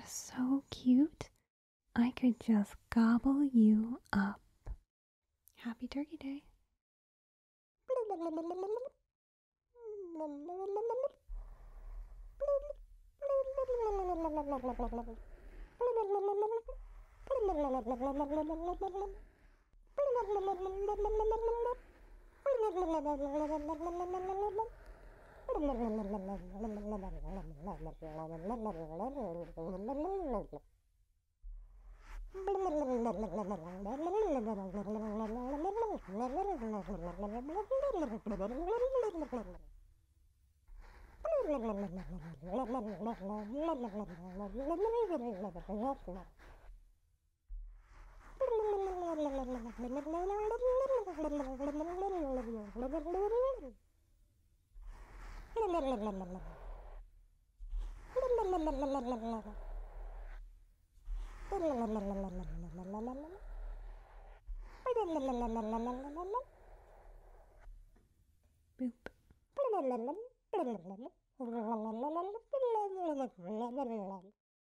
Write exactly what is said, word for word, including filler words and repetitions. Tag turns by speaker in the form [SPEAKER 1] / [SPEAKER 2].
[SPEAKER 1] You're so cute. I could just gobble you up. Happy Turkey Day. Boop.